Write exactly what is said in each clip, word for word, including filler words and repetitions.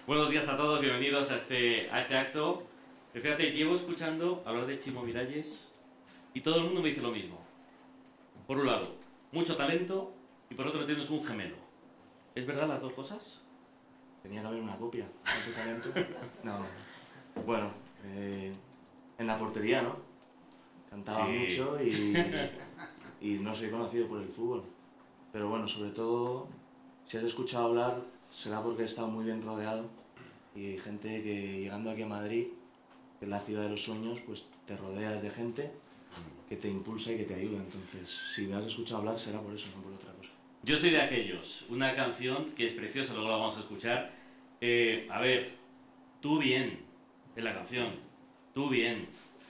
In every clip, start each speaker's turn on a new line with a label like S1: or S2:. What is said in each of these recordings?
S1: Buenos días a todos, bienvenidos a este, a este acto. Fíjate, llevo escuchando hablar de Chimo Miralles y todo el mundo me dice lo mismo. Por un lado, mucho talento y por otro tienes un gemelo. ¿Es verdad las dos cosas?
S2: Tenía que haber una copia de tu talento. No, bueno, eh, en la portería, ¿no? Cantaba
S1: Sí.
S2: mucho y, y no soy conocido por el fútbol. Pero bueno, sobre todo, si has escuchado hablar, será porque he estado muy bien rodeado y hay gente que llegando aquí a Madrid, que es la ciudad de los sueños, pues te rodeas de gente que te impulsa y que te ayuda. Entonces, si me has escuchado hablar, será por eso, no por otra cosa.
S1: Yo soy de aquellos. Una canción que es preciosa, luego la vamos a escuchar. Eh, a ver, tú bien, en la canción. Tú bien.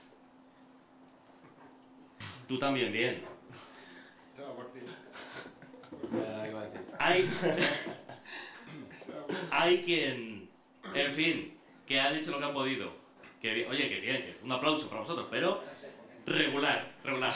S1: Tú también bien. Hay, hay quien, en fin, que ha dicho lo que ha podido. Que, bien- oye, que bien, que un aplauso para vosotros, pero regular, regular.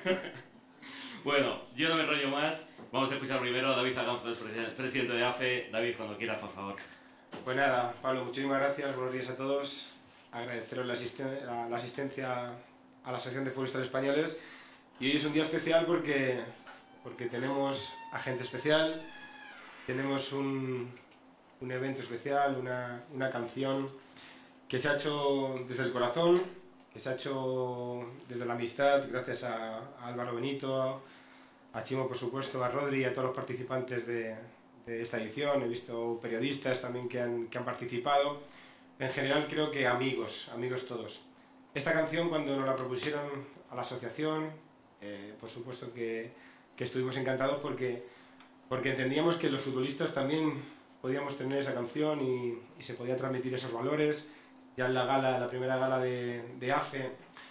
S1: Bueno, yo no me enrollo más. Vamos a escuchar primero a David Zaganzo, presidente de A F E. David, cuando quieras, por favor.
S3: Pues nada, Pablo, muchísimas gracias, buenos días a todos. Agradeceros la, asisten la, la asistencia a la Asociación de Futbolistas Españoles. Y hoy es un día especial porque, porque tenemos a gente especial, tenemos un, un evento especial, una, una canción que se ha hecho desde el corazón, que se ha hecho desde la amistad, gracias a, a Álvaro Benito, a Chimo, por supuesto, a Rodri y a todos los participantes de, de esta edición. He visto periodistas también que han, que han participado. En general creo que amigos, amigos todos. Esta canción, cuando nos la propusieron a la asociación, eh, por supuesto que, que estuvimos encantados porque, porque entendíamos que los futbolistas también podíamos tener esa canción y, y se podía transmitir esos valores. Ya en la gala, la primera gala de, de A F E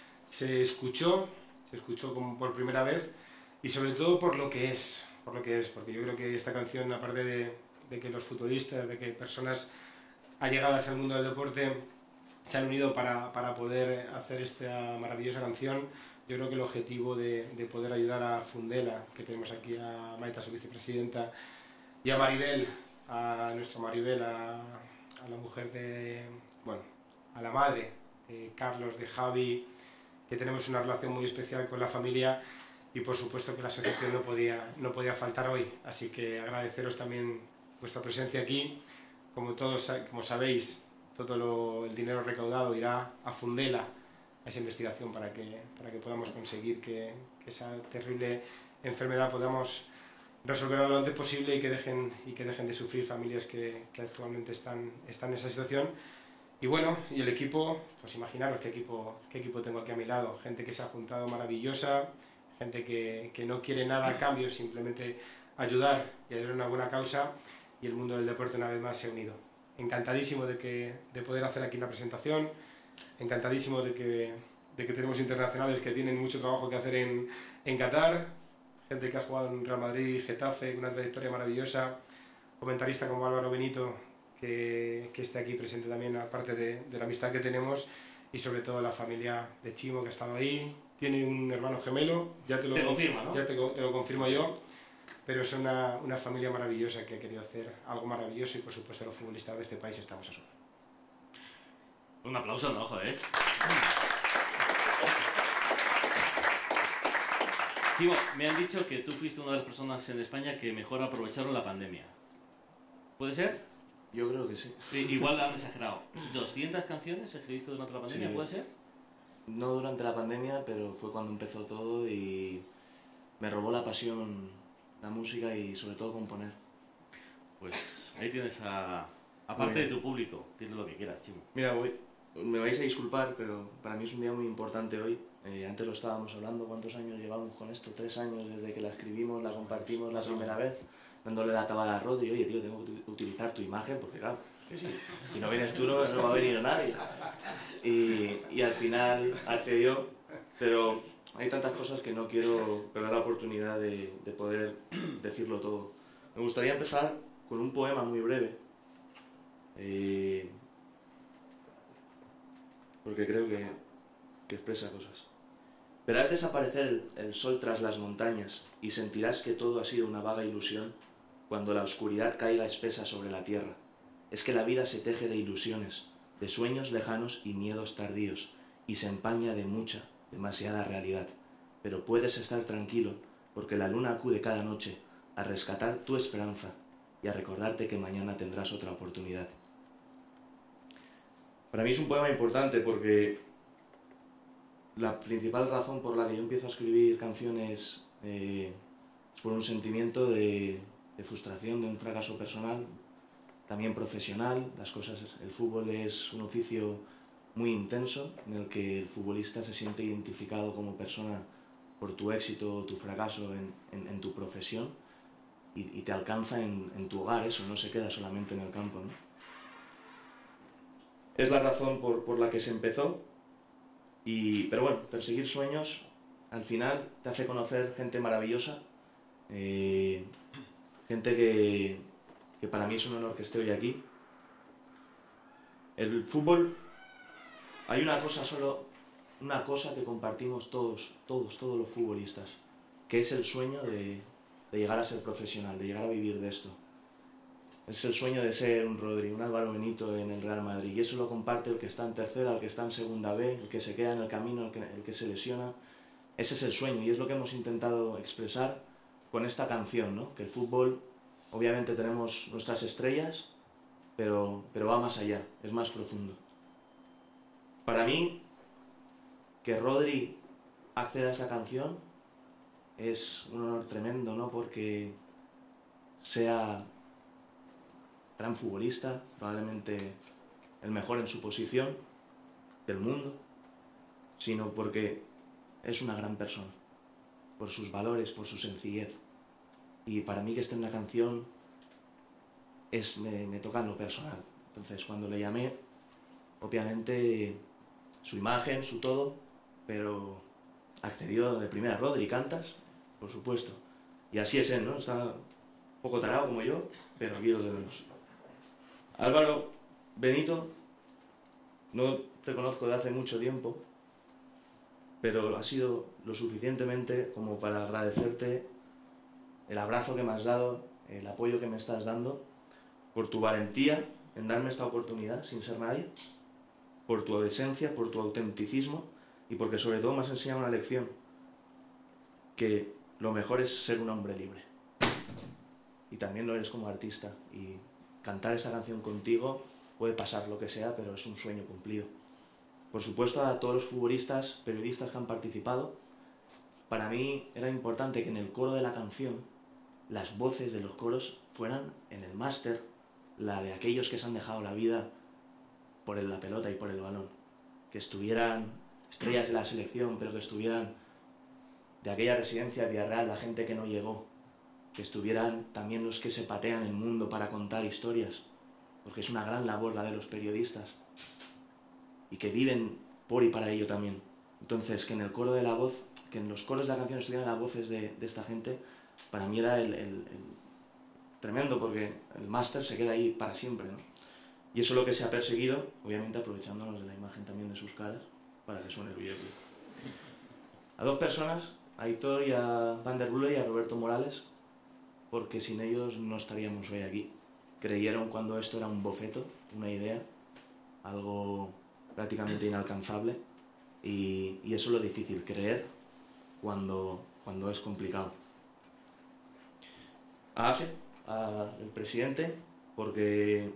S3: se escuchó, se escuchó como por primera vez y sobre todo por lo que es, por lo que es, porque yo creo que esta canción, aparte de, de que los futbolistas, de que personas allegadas al mundo del deporte se han unido para, para poder hacer esta maravillosa canción, yo creo que el objetivo de, de poder ayudar a Fundela, que tenemos aquí a Maita, su vicepresidenta, y a Maribel, a nuestra Maribel, a, a la mujer de, bueno, a la madre de Carlos, de Javi, que tenemos una relación muy especial con la familia y por supuesto que la asociación no podía, no podía faltar hoy. Así que agradeceros también vuestra presencia aquí. Como todos como sabéis, todo lo, el dinero recaudado irá a Fundela, a esa investigación para que, para que podamos conseguir que, que esa terrible enfermedad podamos resolverla lo antes posible y que dejen, y que dejen de sufrir familias que, que actualmente están, están en esa situación. Y bueno, y el equipo, pues imaginaros qué equipo, qué equipo tengo aquí a mi lado, gente que se ha juntado maravillosa, gente que, que no quiere nada a cambio, simplemente ayudar y ayudar a una buena causa, y el mundo del deporte una vez más se ha unido. Encantadísimo de, que, de poder hacer aquí la presentación, encantadísimo de que, de que tenemos internacionales que tienen mucho trabajo que hacer en, en Qatar, gente que ha jugado en Real Madrid, Getafe, con una trayectoria maravillosa, comentarista como Álvaro Benito, que, que esté aquí presente también, aparte de, de la amistad que tenemos, y sobre todo la familia de Chimo que ha estado ahí. Tiene un hermano gemelo, ya te lo,
S1: Te confirma, ¿no?
S3: ya te, te lo confirmo yo, pero es una, una familia maravillosa que ha querido hacer algo maravilloso y por supuesto los futbolistas de este país estamos a su lado.
S1: Un aplauso, no, joder. Chimo, me han dicho que tú fuiste una de las personas en España que mejor aprovecharon la pandemia. ¿Puede ser?
S2: Yo creo que sí.
S1: Sí, igual han exagerado. ¿doscientas canciones escribiste durante la pandemia?
S2: Sí.
S1: ¿Puede ser?
S2: No durante la pandemia, pero fue cuando empezó todo y me robó la pasión la música y sobre todo componer.
S1: Pues ahí tienes a... Aparte de tu público, pide lo que quieras, Chimo.
S2: Mira, voy, me vais a disculpar, pero para mí es un día muy importante hoy. Eh, antes lo estábamos hablando, ¿cuántos años llevamos con esto? Tres años desde que la escribimos, la compartimos la primera vez, dándole la tabada a Rodri. Oye, tío, tengo que utilizar tu imagen porque, claro, que sí, si no vienes tú no, no va a venir nadie. Y, y al final accedió, pero hay tantas cosas que no quiero perder la oportunidad de, de poder decirlo todo. Me gustaría empezar con un poema muy breve, eh, porque creo que, que expresa cosas. Verás desaparecer el, el sol tras las montañas y sentirás que todo ha sido una vaga ilusión cuando la oscuridad caiga espesa sobre la tierra. es que la vida se teje de ilusiones, de sueños lejanos y miedos tardíos, y se empaña de mucha, demasiada realidad. Pero puedes estar tranquilo, porque la luna acude cada noche a rescatar tu esperanza y a recordarte que mañana tendrás otra oportunidad. Para mí es un poema importante porque la principal razón por la que yo empiezo a escribir canciones eh, es por un sentimiento de, de frustración, de un fracaso personal, también profesional. Las cosas, el fútbol es un oficio muy intenso en el que el futbolista se siente identificado como persona por tu éxito o tu fracaso en, en, en tu profesión y, y te alcanza en, en tu hogar, eso no se queda solamente en el campo, ¿no? Es la razón por, por la que se empezó, y, pero bueno, perseguir sueños al final te hace conocer gente maravillosa, eh, gente que, que para mí es un honor que esté hoy aquí. El fútbol, hay una cosa solo, una cosa que compartimos todos, todos, todos los futbolistas, que es el sueño de, de llegar a ser profesional, de llegar a vivir de esto. Es el sueño de ser un Rodri, un Álvaro Benito en el Real Madrid, y eso lo comparte el que está en tercera, el que está en segunda B, el que se queda en el camino, el que, el que se lesiona. Ese es el sueño, y es lo que hemos intentado expresar con esta canción, ¿no? Que el fútbol, obviamente tenemos nuestras estrellas, pero, pero va más allá, es más profundo. Para mí, que Rodri acceda a esta canción es un honor tremendo, ¿no? Porque sea gran futbolista, probablemente el mejor en su posición del mundo, sino porque es una gran persona, por sus valores, por su sencillez. Y para mí que esté en la canción es, me, me toca en lo personal. Entonces cuando le llamé, obviamente su imagen, su todo, pero accedió de primera. Rodri, ¿cantas? Por supuesto. Y así es él, ¿no? Está un poco tarado como yo, pero aquí lo tenemos. Álvaro Benito, no te conozco de hace mucho tiempo, pero ha sido lo suficientemente como para agradecerte el abrazo que me has dado, el apoyo que me estás dando, por tu valentía en darme esta oportunidad sin ser nadie, por tu esencia, por tu autenticismo y porque sobre todo me has enseñado una lección, que lo mejor es ser un hombre libre. Y también lo eres como artista, y cantar esta canción contigo puede pasar lo que sea, pero es un sueño cumplido. Por supuesto, a todos los futbolistas, periodistas que han participado, para mí era importante que en el coro de la canción las voces de los coros fueran en el máster la de aquellos que se han dejado la vida por la pelota y por el balón. Que estuvieran estrellas de la selección, pero que estuvieran de aquella residencia de Villarreal, la gente que no llegó. Que estuvieran también los que se patean el mundo para contar historias, porque es una gran labor la de los periodistas, y que viven por y para ello también. Entonces, que en el coro de la voz, que en los coros de la canción estuvieran las voces de, de esta gente, para mí era el, el, el tremendo, porque el máster se queda ahí para siempre, ¿no? Y eso es lo que se ha perseguido, obviamente aprovechándonos de la imagen también de sus caras, para que suene el videoclip. A dos personas, a Aitor y a Van der Bule y a Roberto Morales, porque sin ellos no estaríamos hoy aquí. Creyeron cuando esto era un boceto, una idea, algo prácticamente inalcanzable, y, y eso es lo difícil, creer cuando, cuando es complicado. A A F E, al presidente, porque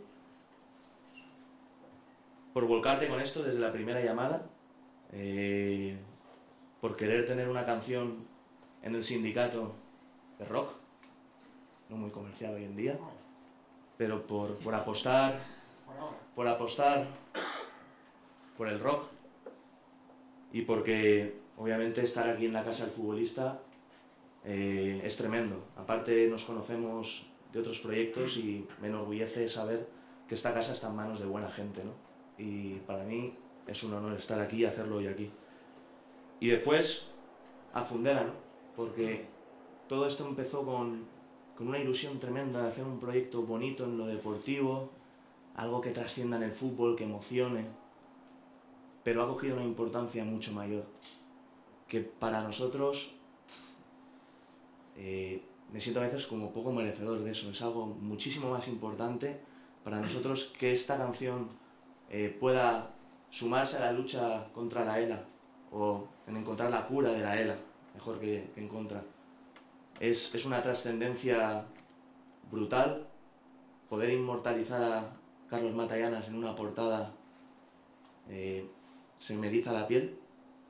S2: por volcarte con esto desde la primera llamada, eh, por querer tener una canción en el sindicato de rock, no muy comercial hoy en día, pero por, por apostar, por apostar por el rock, y porque obviamente estar aquí en la casa del futbolista eh, es tremendo. Aparte nos conocemos de otros proyectos y me enorgullece saber que esta casa está en manos de buena gente, ¿no? Y para mí es un honor estar aquí y hacerlo hoy aquí. Y después a Fundera, ¿no? Porque todo esto empezó con con una ilusión tremenda de hacer un proyecto bonito en lo deportivo, algo que trascienda en el fútbol, que emocione, pero ha cogido una importancia mucho mayor, que para nosotros eh, me siento a veces como poco merecedor de eso. Es algo muchísimo más importante para nosotros que esta canción eh, pueda sumarse a la lucha contra la ELA, o en encontrar la cura de la ELA, mejor que, que en contra. Es, es una trascendencia brutal poder inmortalizar a Carlos Matallanas en una portada, eh, se me eriza la piel.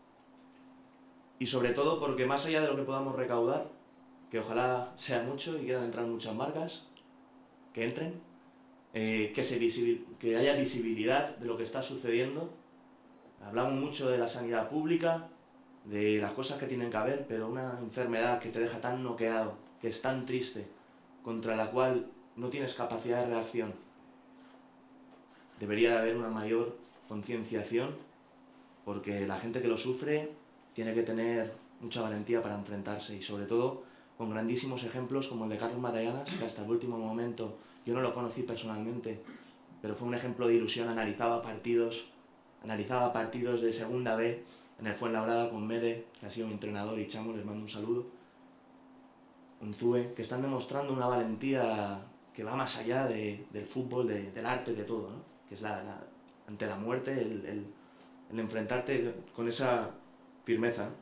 S2: Y sobre todo porque más allá de lo que podamos recaudar, que ojalá sea mucho y quieran entrar muchas marcas, que entren, eh, que, se visibil- que haya visibilidad de lo que está sucediendo. Hablamos mucho de la sanidad pública, de las cosas que tienen que haber, pero una enfermedad que te deja tan noqueado, que es tan triste, contra la cual no tienes capacidad de reacción, debería de haber una mayor concienciación, porque la gente que lo sufre tiene que tener mucha valentía para enfrentarse, y sobre todo con grandísimos ejemplos como el de Carlos Matallanas, que hasta el último momento, yo no lo conocí personalmente, pero fue un ejemplo de ilusión. Analizaba partidos, analizaba partidos de segunda B en el Fuenlabrada con Mere, que ha sido mi entrenador, y Chamo, les mando un saludo, Unzue, que están demostrando una valentía que va más allá de, del fútbol, de, del arte, de todo, ¿no? Que es la, la, ante la muerte, el, el, el enfrentarte con esa firmeza, ¿no?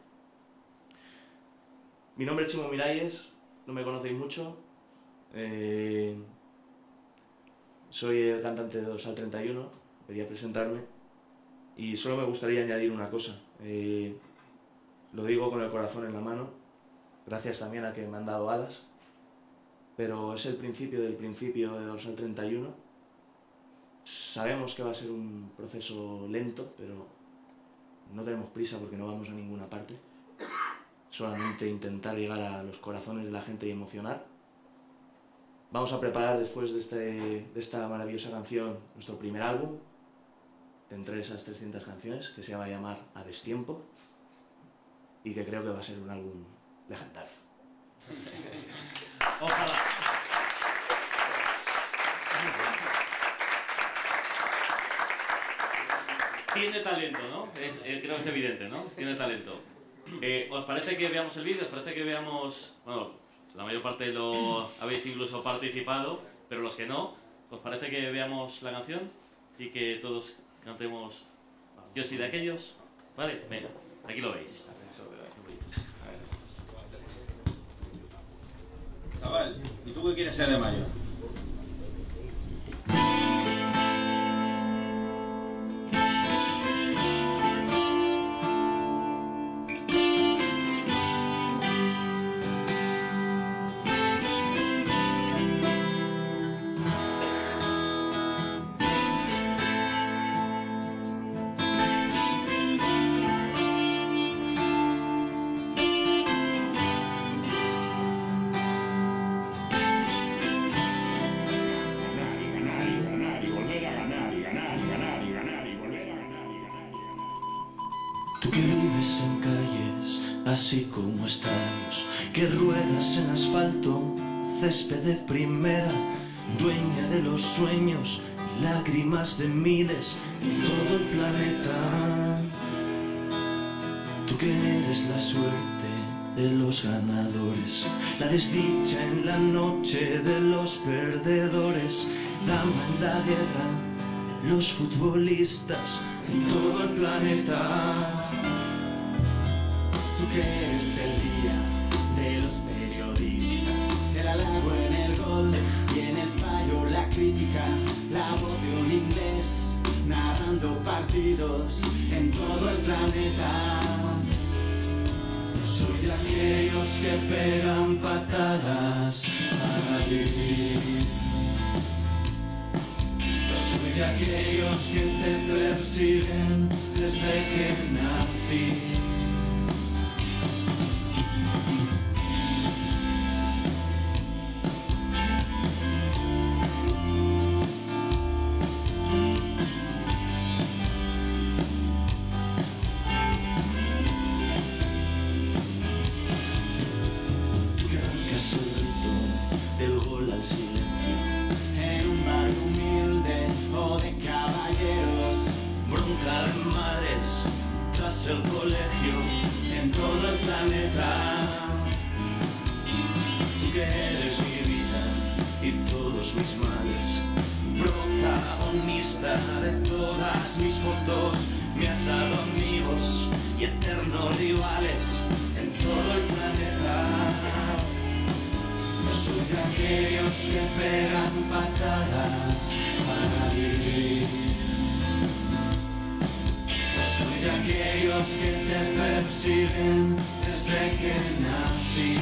S2: Mi nombre es Chimo Miralles, no me conocéis mucho, eh, soy el cantante de Dorsal treinta y uno, quería presentarme, y solo me gustaría añadir una cosa, eh, lo digo con el corazón en la mano, gracias también a que me han dado alas, pero es el principio del principio de Dorsal treinta y uno. Sabemos que va a ser un proceso lento, pero no tenemos prisa porque no vamos a ninguna parte. Solamente intentar llegar a los corazones de la gente y emocionar. Vamos a preparar después de, este, de esta maravillosa canción nuestro primer álbum, de entre esas trescientas canciones, que se va a llamar A Destiempo, y que creo que va a ser un álbum legendario.
S1: Ojalá. Tiene talento, ¿no? Es, eh, creo que es evidente, ¿no? Tiene talento. Eh, ¿Os parece que veamos el vídeo? ¿Os parece que veamos...? Bueno, la mayor parte lo habéis incluso participado, pero los que no, ¿os parece que veamos la canción? Y que todos cantemos Yo soy de aquellos. Vale, venga, aquí lo veis.
S4: Chaval, ¿y tú qué quieres ser de mayor?
S2: Tú que vives en calles, así como estadios, que ruedas en asfalto, césped de primera, dueña de los sueños y lágrimas de miles en todo el planeta. Tú que eres la suerte de los ganadores, la desdicha en la noche de los perdedores, dama en la guerra de los futbolistas en todo el planeta.
S5: Tú que eres el día de los periodistas, el halago en el gol y en el fallo la crítica, la voz de un inglés narrando partidos en todo el planeta. Soy de aquellos que pegan patadas para vivir. Soy de aquellos que te persiguen desde que nací. Tú que arrancas el grito del gol al silencio en un barrio humilde o de caballeros, bronca de madres tras el colegio, vista de todas mis fotos. Me has dado amigos y eternos rivales en todo el planeta. Yo soy de aquellos que pegan patadas para vivir. Yo soy de aquellos que te persiguen desde que nací.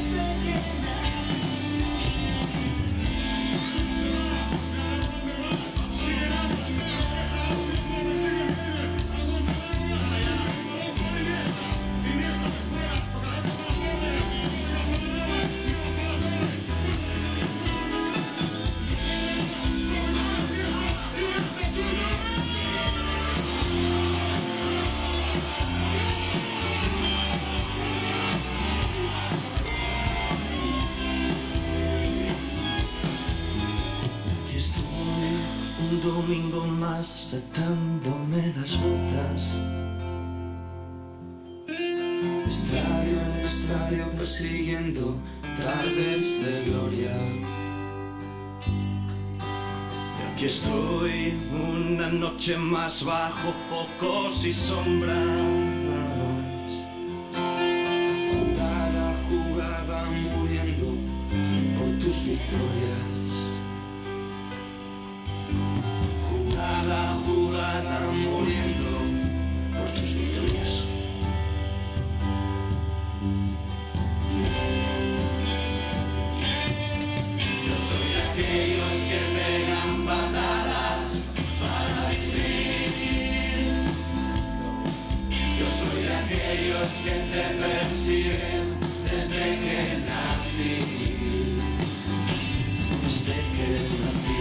S5: Domingo más setándome las botas. Estadio en estadio persiguiendo tardes de gloria. Y aquí estoy una noche más bajo focos y sombras. Jugada, jugada, muriendo por tus victorias. Jugada, jugada, muriendo por tus victorias. Yo soy de aquellos que pegan patadas para vivir. Yo soy de aquellos que te persiguen desde que nací. Desde que nací.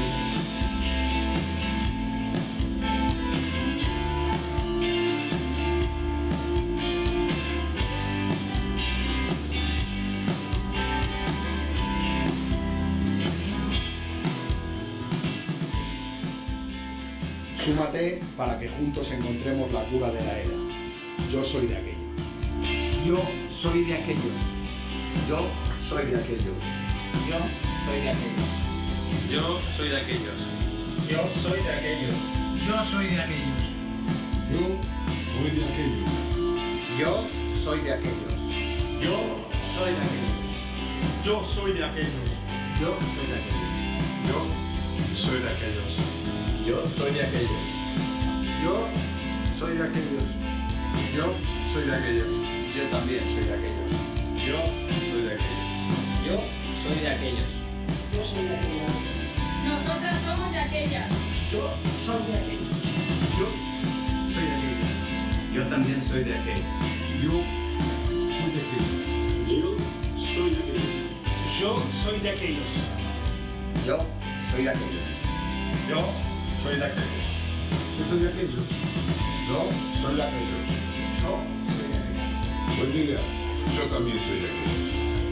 S6: Súmate para que juntos encontremos la cura de la era. Yo soy de aquellos.
S7: Yo soy de aquellos.
S8: Yo soy de aquellos.
S7: Yo soy de aquellos.
S4: Yo soy de aquellos.
S7: Yo soy de aquellos. Yo soy de aquellos.
S6: Yo soy de aquellos.
S8: Yo soy de aquellos.
S7: Yo soy de aquellos.
S9: Yo soy de aquellos.
S7: Yo soy de aquellos.
S9: Yo soy de aquellos.
S8: Yo soy de aquellos.
S7: Yo soy de aquellos.
S9: Yo soy de aquellos.
S8: Yo también soy de aquellos.
S9: Yo soy de aquellos.
S7: Yo soy de aquellos.
S10: Yo soy de aquellas. Nosotras somos de aquellas.
S7: Yo soy de aquellos.
S9: Yo soy de aquellos.
S8: Yo también soy de aquellos.
S9: Yo soy de aquellos. Yo soy de aquellos.
S7: Yo soy de aquellos.
S8: Yo soy de aquellos.
S9: Yo soy de aquellos.
S6: Yo soy de aquellos.
S8: Yo soy de aquellos.
S7: Yo soy de aquellos.
S11: Buen día, yo también soy de aquellos.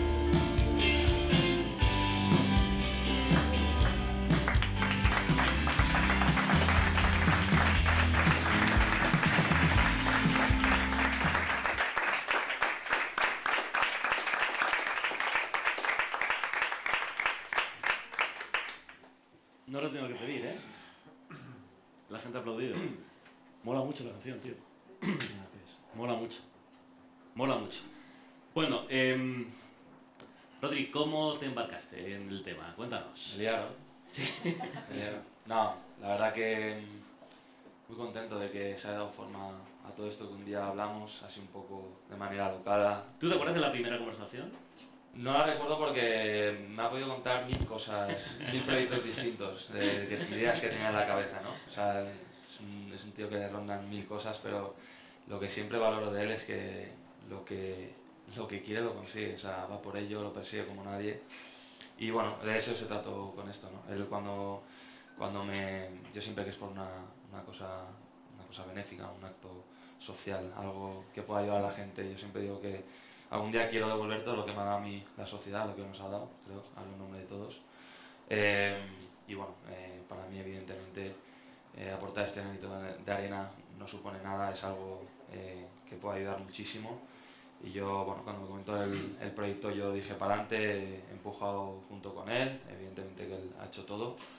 S1: No lo tengo que pedir, ¿eh? La gente ha aplaudido. Mola mucho la canción, tío. Mola mucho. Mola mucho. Bueno, eh, Rodri, ¿cómo te embarcaste en el tema? Cuéntanos.
S2: Me liaron.
S1: Sí.
S2: Me liaron. No, la verdad que muy contento de que se haya dado forma a todo esto que un día hablamos, así un poco de manera local.
S1: ¿Tú te acuerdas de la primera conversación?
S2: No la recuerdo porque me ha podido contar mil cosas, mil proyectos distintos, de, de ideas que tenía en la cabeza, ¿no? O sea, es un, es un tío que le rondan mil cosas, pero lo que siempre valoro de él es que lo que, lo que quiere lo consigue, o sea, va por ello, lo persigue como nadie. Y bueno, de eso se trató con esto, ¿no? Él cuando, cuando me... Yo siempre que es por una, una, cosa, una cosa benéfica, un acto social, algo que pueda ayudar a la gente, yo siempre digo que algún día quiero devolver todo lo que me ha dado a mí la sociedad, lo que nos ha dado, creo, hablo en nombre de todos. Eh, y bueno, eh, para mí evidentemente eh, aportar este granito de, de arena no supone nada, es algo eh, que puede ayudar muchísimo. Y yo, bueno, cuando me comentó el, el proyecto yo dije para adelante, he empujado junto con él, evidentemente que él ha hecho todo.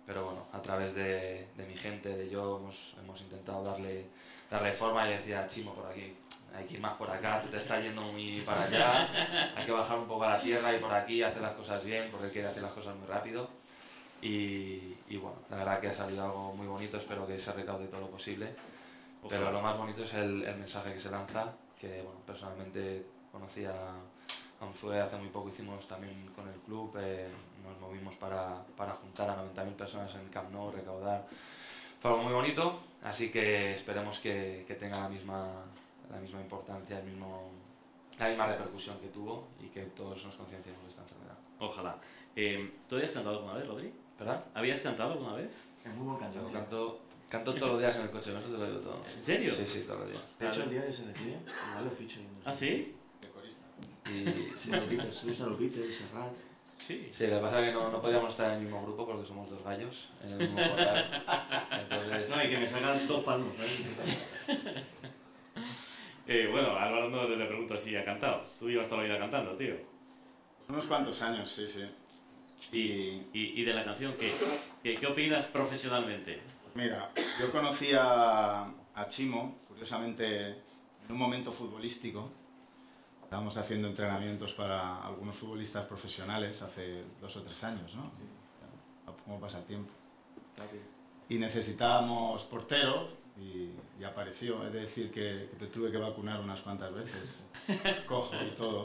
S2: pero bueno, a través de, de mi gente, de yo, hemos, hemos intentado darle, darle forma y decía, Chimo, por aquí, hay que ir más por acá, tú te estás yendo muy para allá, hay que bajar un poco a la tierra y por aquí hacer las cosas bien, porque quiere hacer las cosas muy rápido. Y, y bueno, la verdad que ha salido algo muy bonito, espero que se recaude todo lo posible. Pero lo más bonito es el, el mensaje que se lanza, que bueno, personalmente conocí a, a Unzué hace muy poco, hicimos también con el club, eh, nos movimos para, para juntar a noventa mil personas en el Camp Nou, recaudar. Fue algo muy bonito, así que esperemos que, que tenga la misma, la misma importancia, el mismo, la misma repercusión que tuvo y que todos nos concienciemos de esta enfermedad.
S1: Ojalá. Eh, ¿Tú habías cantado alguna vez, Rodri?
S2: ¿Verdad?
S1: ¿Habías cantado alguna vez?
S2: Es muy buen canto. Yo canto, canto todos los días en el coche, eso te lo digo todo.
S1: ¿En serio?
S2: Sí, sí, todos los días. De hecho, el día que se le pide, igual lo ficho.
S1: ¿Ah, sí?
S2: De corista. Y sí, los Beatles, Luis Alupite, Serrat.
S1: Sí.
S2: Sí, lo que pasa es que no, no podíamos estar en el mismo grupo porque somos dos gallos en el mismo corral. Entonces...
S12: No, y que me sacan dos palmos, ¿sabes?
S1: eh, bueno, Álvaro te pregunto si ha cantado. Tú llevas toda la vida cantando, tío.
S13: Unos cuantos años, sí, sí.
S1: ¿Y, y, y de la canción qué? ¿Qué, qué opinas profesionalmente?
S13: Mira, yo conocí a, a Chimo, curiosamente, en un momento futbolístico. Estábamos haciendo entrenamientos para algunos futbolistas profesionales hace dos o tres años, ¿no? ¿Cómo pasa el tiempo? Y necesitábamos porteros y, y apareció. Es de decir que, que te tuve que vacunar unas cuantas veces. Cojo y todo.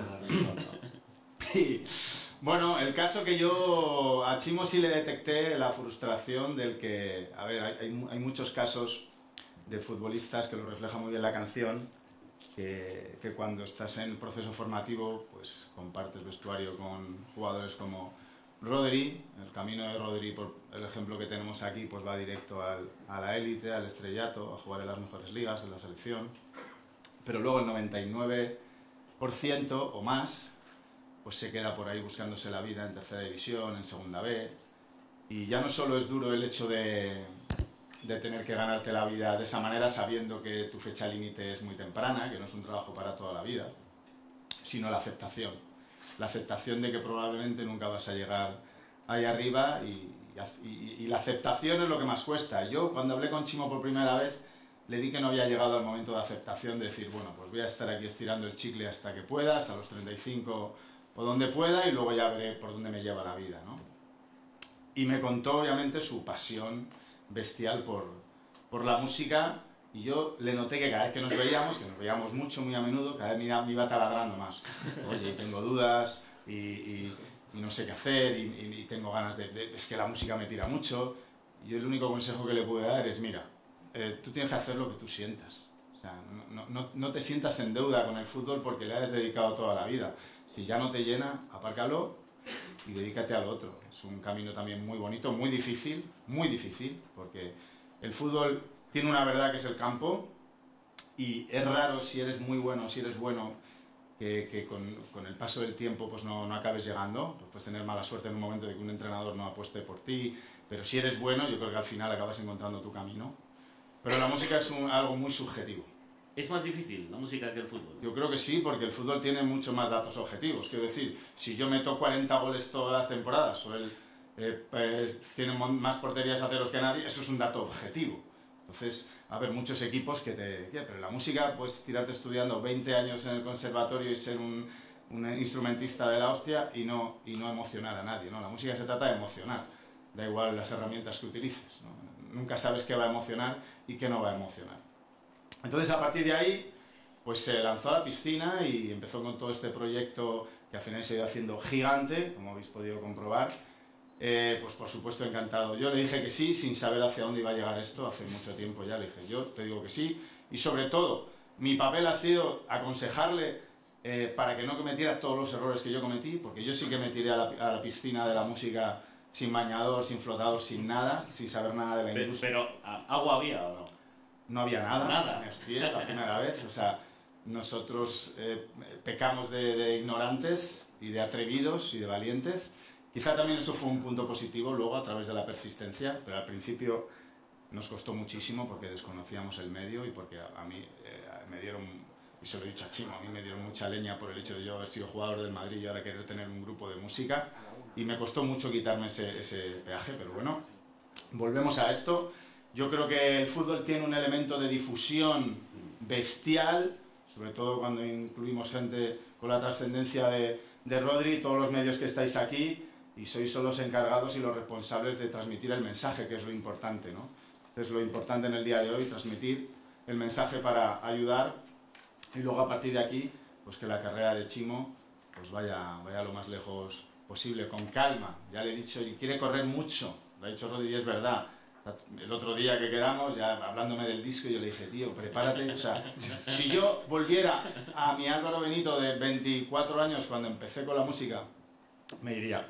S13: Y, bueno, el caso que yo a Chimo sí le detecté la frustración del que, a ver, hay, hay, hay muchos casos de futbolistas que lo refleja muy bien la canción, que, que cuando estás en el proceso formativo, pues compartes vestuario con jugadores como Rodri. El camino de Rodri, por el ejemplo que tenemos aquí, pues va directo al, a la élite, al estrellato, a jugar en las mejores ligas, en la selección. Pero luego el noventa y nueve por ciento o más pues se queda por ahí buscándose la vida en tercera división, en segunda B, y ya no solo es duro el hecho de, de tener que ganarte la vida de esa manera sabiendo que tu fecha límite es muy temprana, que no es un trabajo para toda la vida, sino la aceptación. La aceptación de que probablemente nunca vas a llegar ahí arriba y, y, y la aceptación es lo que más cuesta. Yo cuando hablé con Chimo por primera vez le vi que no había llegado al momento de aceptación, de decir, bueno, pues voy a estar aquí estirando el chicle hasta que pueda, hasta los treinta y cinco o donde pueda, y luego ya veré por dónde me lleva la vida, ¿no? Y me contó obviamente su pasión bestial por, por la música, y yo le noté que cada vez que nos veíamos, que nos veíamos mucho, muy a menudo, cada vez me iba, me iba taladrando más. Oye, tengo dudas, y, y, y no sé qué hacer, y, y, y tengo ganas de, de... es que la música me tira mucho, y yo el único consejo que le pude dar es, mira, eh, tú tienes que hacer lo que tú sientas. O sea, no, no, no te sientas en deuda con el fútbol porque le has dedicado toda la vida. Si ya no te llena, apárcalo y dedícate al otro. Es un camino también muy bonito, muy difícil, muy difícil, porque el fútbol tiene una verdad que es el campo, y es raro si eres muy bueno, si eres bueno, que, que con, con el paso del tiempo pues no, no acabes llegando. Pues puedes tener mala suerte en un momento de que un entrenador no apueste por ti, pero si eres bueno, yo creo que al final acabas encontrando tu camino. Pero la música es un, algo muy subjetivo.
S1: ¿Es más difícil la música que el fútbol?
S13: Yo creo que sí, porque el fútbol tiene mucho más datos objetivos. Quiero decir, si yo meto cuarenta goles todas las temporadas, o él eh, pues, tiene más porterías a ceros que nadie, eso es un dato objetivo. Entonces, a ver, muchos equipos que te... Yeah, pero la música, pues tirarte estudiando veinte años en el conservatorio y ser un, un instrumentista de la hostia y no, y no emocionar a nadie, ¿no? La música se trata de emocionar, da igual las herramientas que utilices, ¿no? Nunca sabes qué va a emocionar y qué no va a emocionar. Entonces, a partir de ahí, pues se lanzó a la piscina y empezó con todo este proyecto que al final se ha ido haciendo gigante, como habéis podido comprobar. Eh, pues por supuesto encantado. Yo le dije que sí, sin saber hacia dónde iba a llegar esto, hace mucho tiempo ya le dije, yo te digo que sí. Y sobre todo, mi papel ha sido aconsejarle eh, para que no cometiera todos los errores que yo cometí, porque yo sí que me tiré a la, a la piscina de la música sin bañador, sin flotador, sin nada, sin saber nada de la
S1: pero,
S13: industria.
S1: Pero, ¿agua había o no?
S13: No había nada,
S1: nada.
S13: Me hostié la primera vez, o sea, nosotros eh, pecamos de, de ignorantes y de atrevidos y de valientes. Quizá también eso fue un punto positivo luego a través de la persistencia, pero al principio nos costó muchísimo porque desconocíamos el medio y porque a, a mí eh, me dieron y se lo he dicho a Chimo, a mí me dieron mucha leña por el hecho de yo haber sido jugador del Madrid y ahora querer tener un grupo de música, y me costó mucho quitarme ese, ese peaje, pero bueno, volvemos a esto. Yo creo que el fútbol tiene un elemento de difusión bestial, sobre todo cuando incluimos gente con la trascendencia de, de Rodri, todos los medios que estáis aquí, y sois los encargados y los responsables de transmitir el mensaje, que es lo importante, ¿no? Es lo importante en el día de hoy, transmitir el mensaje para ayudar, y luego a partir de aquí, pues que la carrera de Chimo pues vaya, vaya lo más lejos posible, con calma. Ya le he dicho, y quiere correr mucho, lo ha dicho Rodri, y es verdad. El otro día que quedamos, ya hablándome del disco, yo le dije, tío, prepárate, o sea, si yo volviera a mi Álvaro Benito de veinticuatro años cuando empecé con la música, me diría,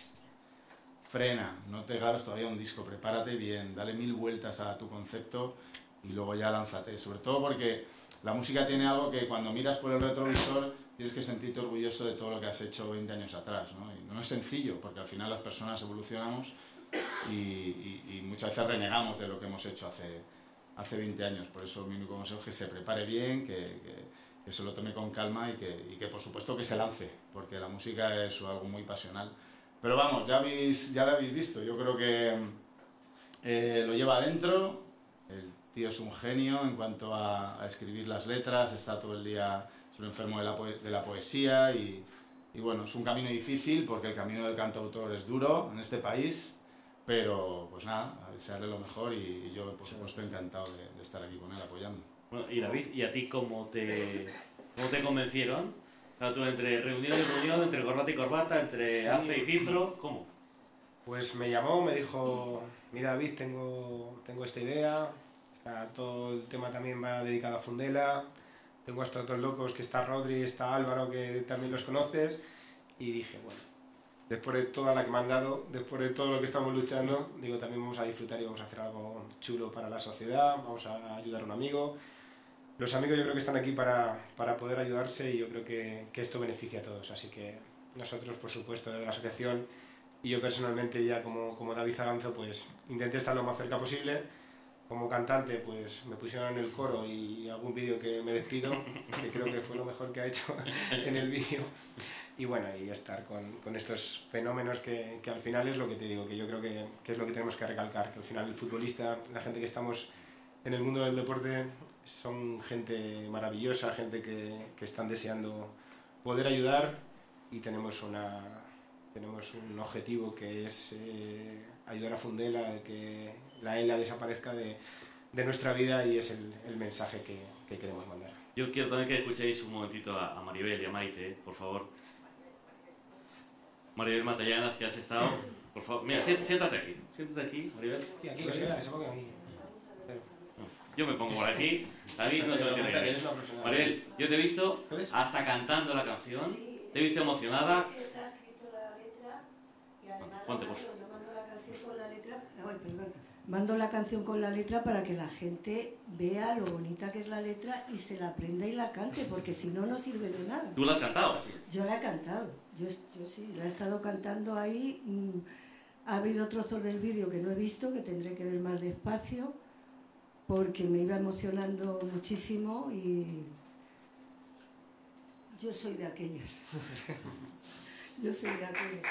S13: frena, no te grabes todavía un disco, prepárate bien, dale mil vueltas a tu concepto y luego ya lánzate, sobre todo porque la música tiene algo que cuando miras por el retrovisor tienes que sentirte orgulloso de todo lo que has hecho veinte años atrás, ¿no? Y no es sencillo, porque al final las personas evolucionamos y, y, y muchas veces renegamos de lo que hemos hecho hace, hace veinte años. Por eso mi único consejo es que se prepare bien, que, que, que se lo tome con calma y que, y que por supuesto que se lance, porque la música es algo muy pasional. Pero vamos, ya, habéis, ya lo habéis visto, yo creo que eh, lo lleva adentro, el tío es un genio en cuanto a, a escribir las letras, está todo el día solo enfermo de la, poe de la poesía y, y bueno, es un camino difícil porque el camino del cantautor es duro en este país. Pero, pues nada, a desearle lo mejor y, y yo, por supuesto, encantado de, de estar aquí con él apoyando.
S1: Bueno, y David, ¿y a ti cómo te, cómo te convencieron? Tanto entre reunión y reunión, entre corbata y corbata, entre sí. A C E y Cipro, ¿cómo?
S3: Pues me llamó, me dijo, mira David, tengo, tengo esta idea, está, todo el tema también va dedicado a Fundela, tengo a estos dos locos, que está Rodri, está Álvaro, que también los conoces, y dije, bueno, después de toda la que me han dado, después de todo lo que estamos luchando, digo, también vamos a disfrutar y vamos a hacer algo chulo para la sociedad, vamos a ayudar a un amigo. Los amigos yo creo que están aquí para, para poder ayudarse y yo creo que, que esto beneficia a todos, así que nosotros, por supuesto, desde la asociación y yo personalmente ya como, como David Zaganzo, pues intenté estar lo más cerca posible. Como cantante, pues me pusieron en el coro y algún vídeo que me despido, que creo que fue lo mejor que ha hecho en el vídeo. Y bueno, y estar con, con estos fenómenos que, que al final es lo que te digo, que yo creo que, que es lo que tenemos que recalcar, que al final el futbolista, la gente que estamos en el mundo del deporte, son gente maravillosa, gente que, que están deseando poder ayudar y tenemos, una, tenemos un objetivo que es eh, ayudar a Fundela, de que la E L A desaparezca de, de nuestra vida y es el, el mensaje que, que queremos mandar.
S1: Yo quiero también que escuchéis un momentito a, a Maribel y a Maite, por favor. Maribel Matallanas, que has estado, por favor, mira, siéntate aquí, siéntate aquí, Maribel.
S3: Sí, aquí, que se ponga aquí.
S1: Yo me pongo por aquí, David no se lo tiene que ver. Maribel, yo te he visto hasta cantando la canción, te he visto emocionada. Ponte, por favor.
S14: Mando la canción con la letra para que la gente vea lo bonita que es la letra y se la aprenda y la cante, porque si no, no sirve de nada.
S1: ¿Tú la has cantado así?
S14: Yo la he cantado, yo, yo sí, la he estado cantando ahí. Mmm, ha habido trozos del vídeo que no he visto, que tendré que ver más despacio, porque me iba emocionando muchísimo y yo soy de aquellas. Yo soy de aquellas.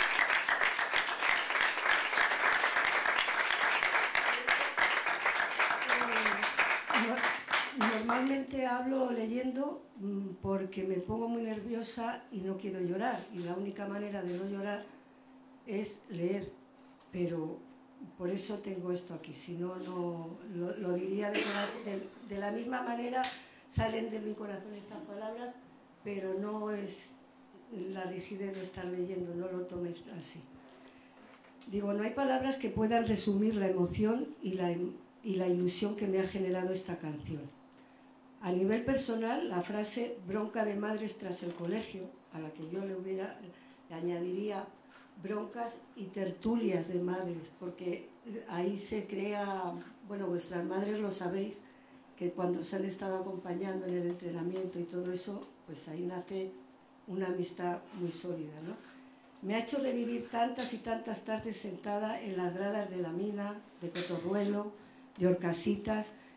S14: Normalmente hablo leyendo porque me pongo muy nerviosa y no quiero llorar, y la única manera de no llorar es leer, pero por eso tengo esto aquí, si no, no lo, lo diría de la, de, de la misma manera, salen de mi corazón estas palabras, pero no es la rigidez de estar leyendo, no lo tomes así. Digo, no hay palabras que puedan resumir la emoción y la, y la ilusión que me ha generado esta canción. A nivel personal, la frase bronca de madres tras el colegio, a la que yo le, hubiera, le añadiría broncas y tertulias de madres, porque ahí se crea, bueno, vuestras madres lo sabéis, que cuando se han estado acompañando en el entrenamiento y todo eso, pues ahí nace una amistad muy sólida, ¿no? Me ha hecho revivir tantas y tantas tardes sentada en las gradas de la mina, de Cotorruelo, de Orcasitas,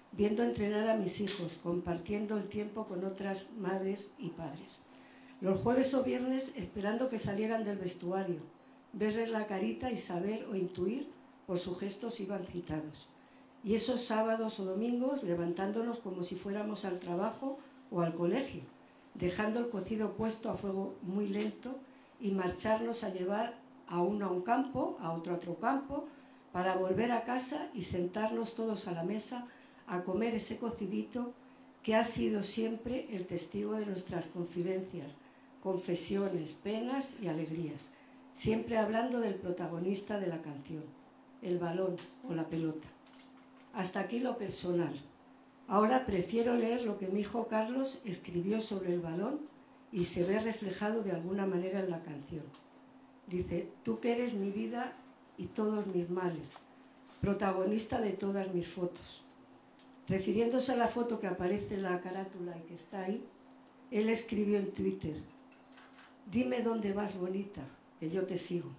S14: viendo entrenar a mis hijos, compartiendo el tiempo con otras madres y padres. Los jueves o viernes esperando que salieran del vestuario, verles la carita y saber o intuir por sus gestos iban citados. Y esos sábados o domingos levantándonos como si fuéramos al trabajo o al colegio, dejando el cocido puesto a fuego muy lento y marcharnos a llevar a uno a un campo, a otro a otro campo, para volver a casa y sentarnos todos a la mesa a comer ese cocidito que ha sido siempre el testigo de nuestras confidencias, confesiones, penas y alegrías, siempre hablando del protagonista de la canción, el balón o la pelota. Hasta aquí lo personal. Ahora prefiero leer lo que mi hijo Carlos escribió sobre el balón y se ve reflejado de alguna manera en la canción. Dice, tú que eres mi vida y todos mis males, protagonista de todas mis fotos. Refiriéndose a la foto que aparece en la carátula y que está ahí, él escribió en Twitter, dime dónde vas, bonita, que yo te sigo.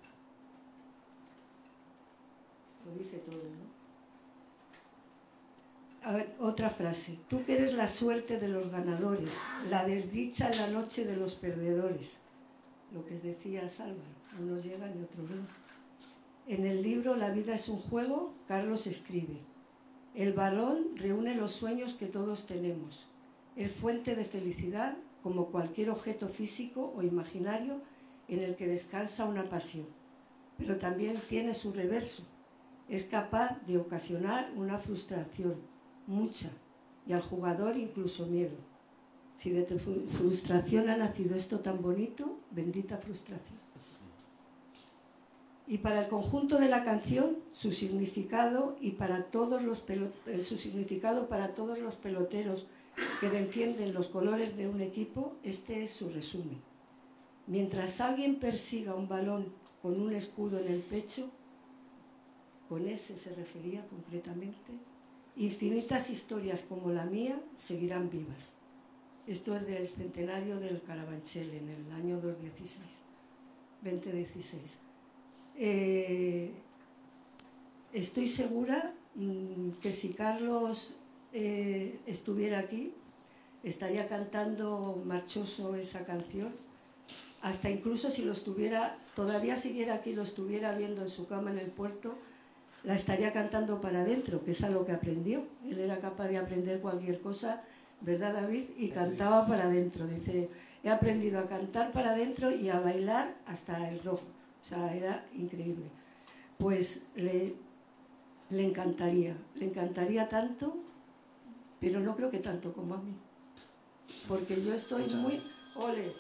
S14: Lo dice todo, ¿no? A ver, otra frase. Tú que eres la suerte de los ganadores, la desdicha en la noche de los perdedores. Lo que decía Álvaro, unos llegan y otros no. En el libro La vida es un juego, Carlos escribe, el balón reúne los sueños que todos tenemos. Es fuente de felicidad como cualquier objeto físico o imaginario en el que descansa una pasión. Pero también tiene su reverso. Es capaz de ocasionar una frustración, mucha, y al jugador incluso miedo. Si de tu frustración ha nacido esto tan bonito, bendita frustración. Y para el conjunto de la canción, su significado, y para todos los su significado para todos los peloteros que defienden los colores de un equipo, este es su resumen. Mientras alguien persiga un balón con un escudo en el pecho, con ese se refería concretamente, infinitas historias como la mía seguirán vivas. Esto es del centenario del Carabanchel en el año dos mil dieciséis, veinte dieciséis. Eh, estoy segura mmm, que si Carlos eh, estuviera aquí, estaría cantando marchoso esa canción, hasta incluso si lo estuviera, todavía siguiera aquí, lo estuviera viendo en su cama en el puerto, la estaría cantando para adentro, que es a lo que aprendió. Él era capaz de aprender cualquier cosa, ¿verdad, David? Y cantaba para adentro. Dice, he aprendido a cantar para adentro y a bailar hasta el rojo. O sea, era increíble. Pues le, le encantaría, le encantaría tanto, pero no creo que tanto como a mí. Porque yo estoy muy... ¡Ole!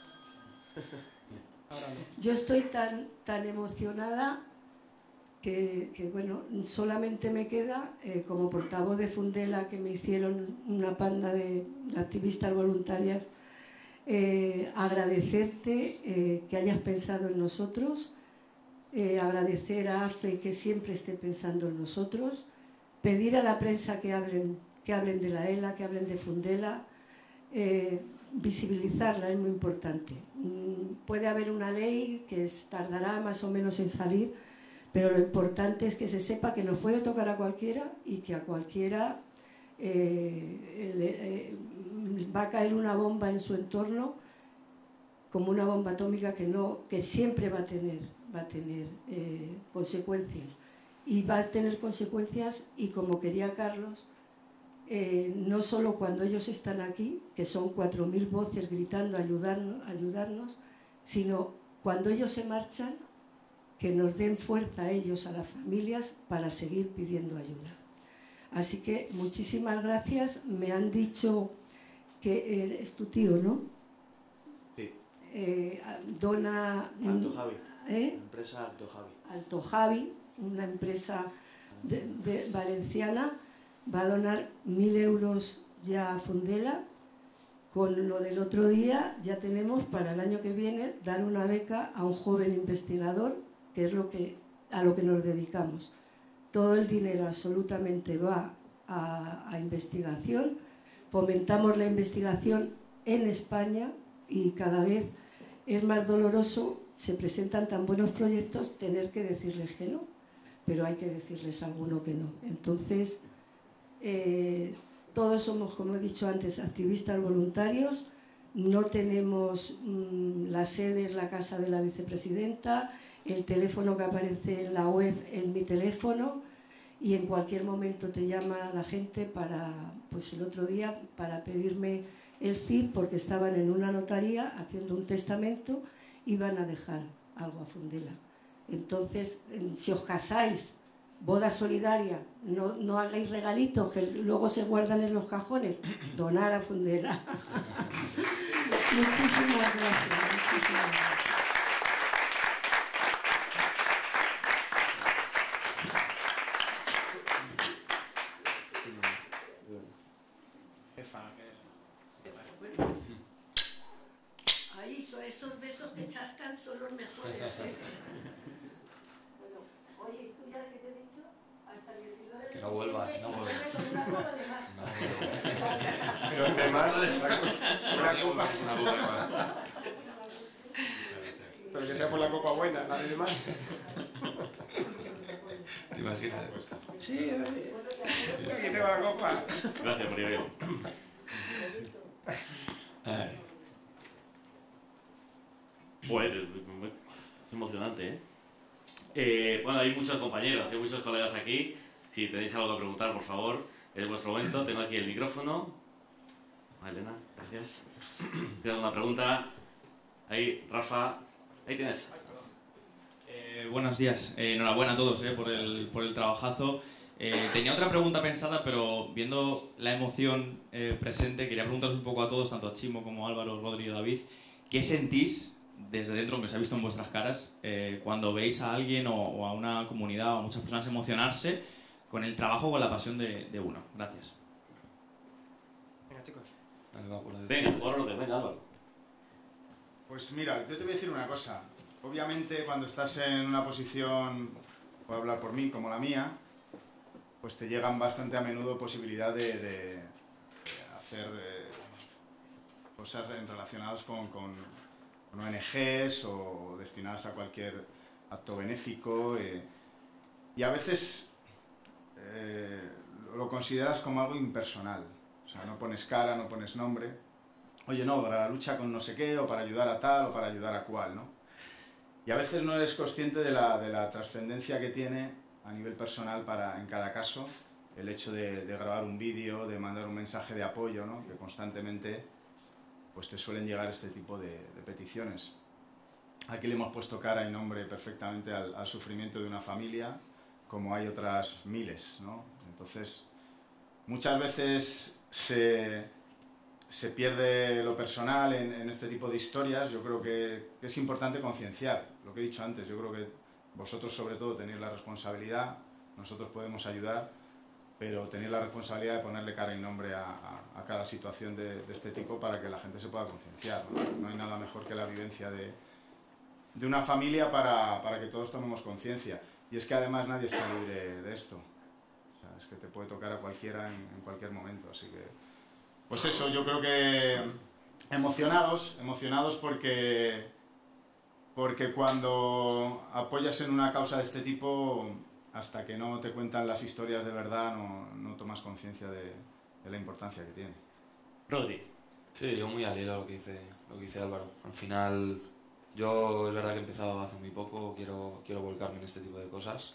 S14: Yo estoy tan, tan emocionada que, que, bueno, solamente me queda, eh, como portavoz de Fundela, que me hicieron una panda de, de activistas voluntarias, eh, agradecerte eh, que hayas pensado en nosotros, eh, agradecer a AFE que siempre esté pensando en nosotros, pedir a la prensa que hablen, que hablen de la ELA, que hablen de Fundela, eh, visibilizarla es muy importante. Mm, puede haber una ley que tardará más o menos en salir, pero lo importante es que se sepa que nos puede tocar a cualquiera y que a cualquiera eh, le, eh, va a caer una bomba en su entorno, como una bomba atómica que, no, que siempre va a tener, va a tener eh, consecuencias. Y va a tener consecuencias, y como quería Carlos, eh, no solo cuando ellos están aquí, que son cuatro mil voces gritando ayudarnos, ayudarnos, sino cuando ellos se marchan, que nos den fuerza a ellos, a las familias, para seguir pidiendo ayuda. Así que muchísimas gracias. Me han dicho que es tu tío, ¿no?
S2: Sí.
S14: Eh, dona...
S2: Alto Javi.
S14: ¿Eh?
S2: Empresa Alto Javi.
S14: Alto Javi, una empresa de, de valenciana, va a donar mil euros ya a Fundela. Con lo del otro día ya tenemos para el año que viene dar una beca a un joven investigador, que es lo que, a lo que nos dedicamos. Todo el dinero absolutamente va a, a investigación, fomentamos la investigación en España y cada vez es más doloroso, se presentan tan buenos proyectos, tener que decirles que no, pero hay que decirles a alguno que no. Entonces, Eh, todos somos, como he dicho antes, activistas voluntarios. No tenemos mmm, la sede es la casa de la vicepresidenta, el teléfono que aparece en la web es mi teléfono y en cualquier momento te llama la gente para, pues el otro día, para pedirme el C I F porque estaban en una notaría haciendo un testamento y van a dejar algo a Fundela. Entonces, si os casáis, boda solidaria, no, no hagáis regalitos que luego se guardan en los cajones, donar a Fundela. Muchísimas gracias, muchísimas gracias. Ahí, todos esos besos que chascan son los mejores. ¿eh? Bueno, oye, ¿tú ya qué te he dicho? Hasta el diecinueve de
S15: que no vuelvas, no vuelvas.
S14: Una copa de más.
S3: Pero de más, una copa.
S15: Una copa.
S3: Pero que sea por la copa buena, la de más.
S15: ¿Te imaginas?
S3: Sí, aquí te va la copa.
S1: Gracias, Maribel. Pues, es emocionante, ¿eh? ¿eh? Bueno, hay muchos compañeros, hay muchos colegas aquí. Si tenéis algo que preguntar, por favor, es vuestro momento. Tengo aquí el micrófono. Ah, Elena, gracias. Tienes una pregunta. Ahí, Rafa. Ahí tienes.
S16: Eh, buenos días. Eh, enhorabuena a todos eh, por, el, por el trabajazo. Eh, tenía otra pregunta pensada, pero viendo la emoción eh, presente, quería preguntaros un poco a todos, tanto a Chimo como a Álvaro, Rodri y David, ¿qué sentís desde dentro, aunque se ha visto en vuestras caras, eh, cuando veis a alguien o, o a una comunidad o a muchas personas emocionarse con el trabajo o con la pasión de, de uno? Gracias.
S3: Venga, chicos.
S1: Venga, Álvaro, venga, Álvaro.
S13: Pues mira, yo te voy a decir una cosa. Obviamente, cuando estás en una posición, puedo hablar por mí, como la mía, pues te llegan bastante a menudo posibilidad de, de, de hacer eh, cosas relacionadas con, con, con O N Ges o destinadas a cualquier acto benéfico. Eh, y a veces eh, lo consideras como algo impersonal. O sea, no pones cara, no pones nombre. Oye, no, para la lucha con no sé qué, o para ayudar a tal, o para ayudar a cual, ¿no? Y a veces no eres consciente de la, de la trascendencia que tiene a nivel personal para, en cada caso, el hecho de, de grabar un vídeo, de mandar un mensaje de apoyo, ¿no? Que constantemente pues, te suelen llegar este tipo de, de peticiones. Aquí le hemos puesto cara y nombre perfectamente al, al sufrimiento de una familia, como hay otras miles, ¿no? Entonces, muchas veces se, se pierde lo personal en, en este tipo de historias. Yo creo que, que es importante concienciar, lo que he dicho antes. Yo creo que vosotros sobre todo tenéis la responsabilidad, nosotros podemos ayudar, pero tenéis la responsabilidad de ponerle cara y nombre a, a, a cada situación de, de este tipo para que la gente se pueda concienciar, ¿no? No hay nada mejor que la vivencia de, de una familia para, para que todos tomemos conciencia. Y es que además nadie está libre de esto. O sea, es que te puede tocar a cualquiera en, en cualquier momento. Así que, pues eso, yo creo que emocionados, emocionados porque... Porque cuando apoyas en una causa de este tipo, hasta que no te cuentan las historias de verdad, no, no tomas conciencia de, de la importancia que tiene.
S1: Rodri.
S15: Sí, yo muy al hilo a lo que dice, lo que dice Álvaro. Al final, yo es verdad que he empezado hace muy poco, quiero, quiero volcarme en este tipo de cosas.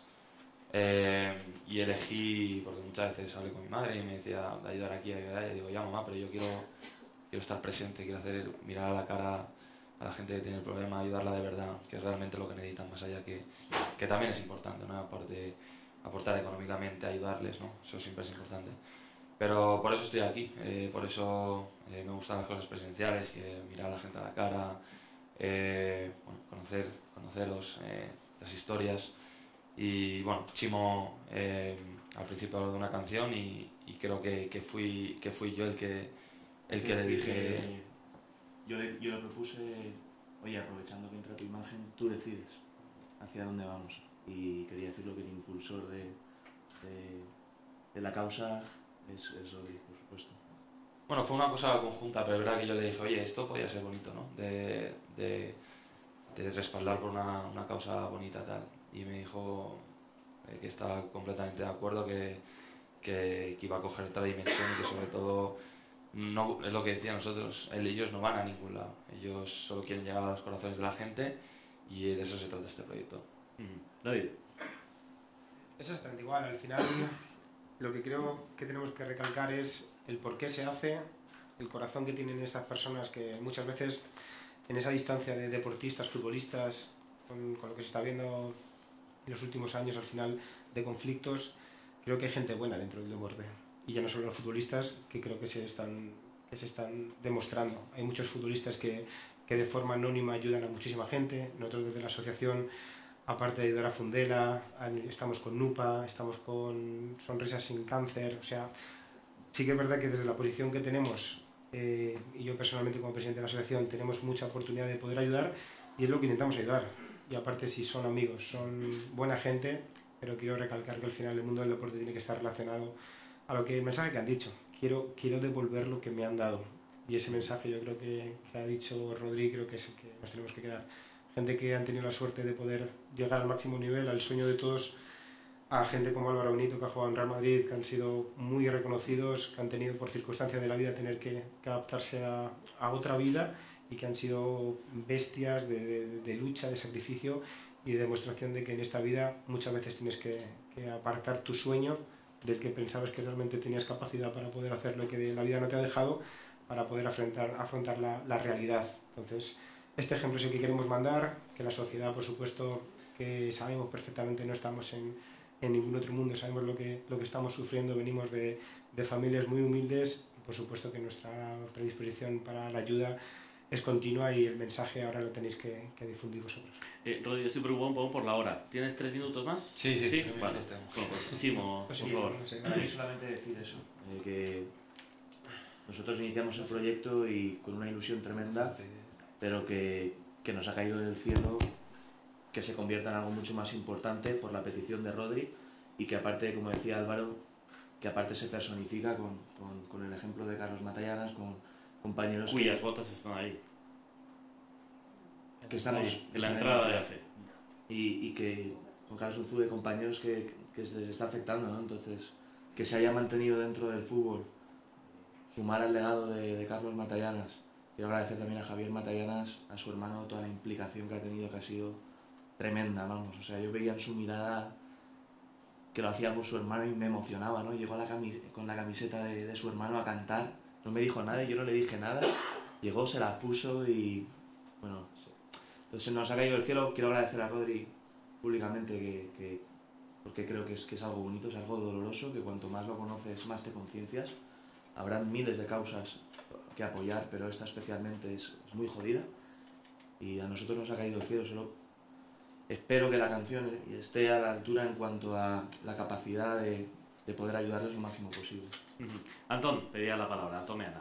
S15: Eh, y elegí, porque muchas veces hablé con mi madre y me decía de ayudar aquí, ayudar allá, y digo, ya mamá, pero yo quiero, quiero estar presente, quiero hacer, mirar a la cara a la gente que tiene el problema, ayudarla de verdad, que es realmente lo que necesitan, más allá que, que también es importante, ¿no? Aparte, aportar económicamente, ayudarles, ¿no? Eso siempre es importante. Pero por eso estoy aquí, eh, por eso eh, me gustan las cosas presenciales, que mirar a la gente a la cara, eh, bueno, conocer, conoceros, eh, las historias. Y bueno, Chimo eh, al principio habló de una canción y, y creo que, que, fui, que fui yo el que, el que le dije...
S2: Yo le, yo le propuse, oye, aprovechando que entra tu imagen, tú decides hacia dónde vamos. Y quería decirlo que el impulsor de, de, de la causa es, es Rodri, por supuesto.
S15: Bueno, fue una cosa conjunta, pero es verdad que yo le dije, oye, esto podría ser bonito, ¿no? De, de, de respaldar por una, una causa bonita, tal. Y me dijo eh, que estaba completamente de acuerdo, que, que, que iba a coger otra dimensión y que sobre todo, no, es lo que decían nosotros, ellos no van a ningún lado, ellos solo quieren llegar a los corazones de la gente y de eso se trata este proyecto.
S1: Mm. David.
S3: Es exactamente igual, al final lo que creo que tenemos que recalcar es el por qué se hace, el corazón que tienen estas personas que muchas veces en esa distancia de deportistas, futbolistas, con, con lo que se está viendo en los últimos años al final de conflictos, creo que hay gente buena dentro del deporte. Y ya no solo los futbolistas, que creo que se están, que se están demostrando. Hay muchos futbolistas que, que de forma anónima ayudan a muchísima gente. Nosotros desde la asociación, aparte de ayudar a Fundela, estamos con NUPA, estamos con Sonrisas sin Cáncer. O sea, sí que es verdad que desde la posición que tenemos, eh, y yo personalmente como presidente de la asociación, tenemos mucha oportunidad de poder ayudar y es lo que intentamos ayudar. Y aparte si son amigos, son buena gente, pero quiero recalcar que al final el mundo del deporte tiene que estar relacionado a lo que el mensaje que han dicho. Quiero, quiero devolver lo que me han dado. Y ese mensaje yo creo que, que ha dicho Rodri, creo que es el que nos tenemos que quedar. Gente que han tenido la suerte de poder llegar al máximo nivel, al sueño de todos, a gente como Álvaro Benito, que ha jugado en Real Madrid, que han sido muy reconocidos, que han tenido por circunstancias de la vida tener que, que adaptarse a, a otra vida y que han sido bestias de, de, de lucha, de sacrificio y de demostración de que en esta vida muchas veces tienes que, que apartar tu sueño del que pensabas que realmente tenías capacidad para poder hacer lo que la vida no te ha dejado, para poder afrontar, afrontar la, la realidad. Entonces, este ejemplo es el que queremos mandar, que la sociedad, por supuesto, que sabemos perfectamente, no estamos en, en ningún otro mundo, sabemos lo que, lo que estamos sufriendo, venimos de, de familias muy humildes, y por supuesto que nuestra predisposición para la ayuda es continua y el mensaje ahora lo tenéis que, que difundir vosotros.
S1: Eh, Rodri, yo estoy preocupado un poco por la hora. ¿Tienes tres minutos más?
S15: Sí, sí,
S1: ¿Sí?
S15: sí.
S1: Vale. Bueno, pues Chimo, por
S2: Sí,
S1: favor.
S2: no sé, para mí solamente decir eso, eh, que nosotros iniciamos el proyecto y con una ilusión tremenda, pero que, que nos ha caído del cielo que se convierta en algo mucho más importante por la petición de Rodri y que aparte, como decía Álvaro, que aparte se personifica con, con, con el ejemplo de Carlos Matallanas, con compañeros
S1: cuyas
S2: que,
S1: botas están ahí.
S2: Que estamos
S1: sí, en la entrada de A F E.
S2: Y, y que con Carlos Unzúe, compañeros que, que les está afectando, ¿no? Entonces, que se haya mantenido dentro del fútbol, sumar al legado de, de Carlos Matallanas. Quiero agradecer también a Javier Matallanas, a su hermano, toda la implicación que ha tenido, que ha sido tremenda, vamos. O sea, yo veía en su mirada que lo hacía por su hermano y me emocionaba, ¿no? Llegó a la camis con la camiseta de, de su hermano a cantar, no me dijo nada y yo no le dije nada. Llegó, se la puso y, bueno, entonces nos ha caído del cielo. Quiero agradecer a Rodri públicamente, que, que, porque creo que es, que es algo bonito, es algo doloroso, que cuanto más lo conoces, más te conciencias. Habrán miles de causas que apoyar, pero esta especialmente es, es muy jodida. Y a nosotros nos ha caído del cielo. Solo espero que la canción esté a la altura en cuanto a la capacidad de, de poder ayudarles lo máximo posible.
S1: Uh-huh. Antón, pedía la palabra. Antón Meana.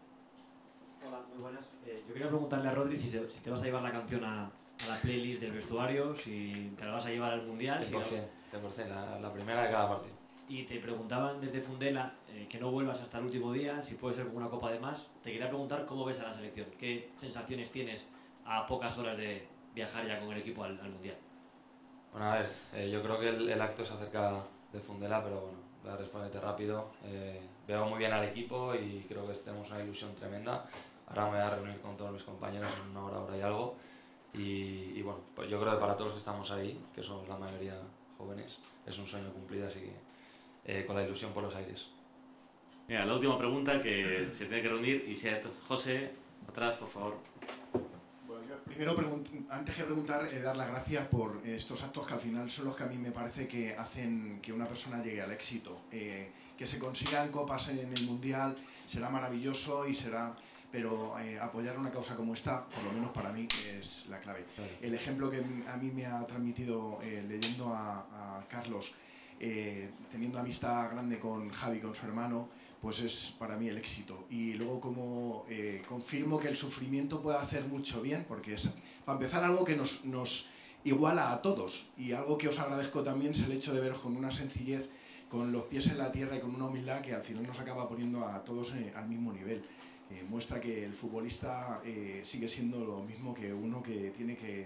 S17: Hola, muy buenas. Eh, yo quería preguntarle a Rodri si, se, si te vas a llevar la canción a, a la playlist del vestuario, si te la vas a llevar al Mundial.
S15: cien por cien, cien por cien, la, la primera de cada partido.
S17: Y te preguntaban desde Fundela eh, que no vuelvas hasta el último día, si puede ser con una copa de más. Te quería preguntar cómo ves a la selección, qué sensaciones tienes a pocas horas de viajar ya con el equipo al, al Mundial.
S15: Bueno, a ver, eh, yo creo que el, el acto se acerca de Fundela, pero bueno, voy a responderte rápido. Eh, veo muy bien al equipo y creo que tenemos una ilusión tremenda. Ahora me voy a reunir con todos mis compañeros en una hora, hora y algo. Y, y bueno, pues yo creo que para todos los que estamos ahí, que somos la mayoría jóvenes, es un sueño cumplido, así que eh, con la ilusión por los aires.
S1: Mira, la última pregunta que se tiene que reunir y sea José, atrás, por favor.
S6: Bueno, yo primero, antes que preguntar, eh, dar las gracias por estos actos que al final son los que a mí me parece que hacen que una persona llegue al éxito. Eh, que se consigan copas en el Mundial será maravilloso y será... pero eh, apoyar una causa como esta, por lo menos para mí, es la clave. El ejemplo que a mí me ha transmitido eh, leyendo a, a Carlos, eh, teniendo amistad grande con Javi, con su hermano, pues es para mí el éxito. Y luego como eh, confirmo que el sufrimiento puede hacer mucho bien, porque es, para empezar, algo que nos, nos iguala a todos, y algo que os agradezco también es el hecho de veros con una sencillez, con los pies en la tierra y con una humildad que al final nos acaba poniendo a todos eh, al mismo nivel. Eh, muestra que el futbolista eh, sigue siendo lo mismo que uno que tiene que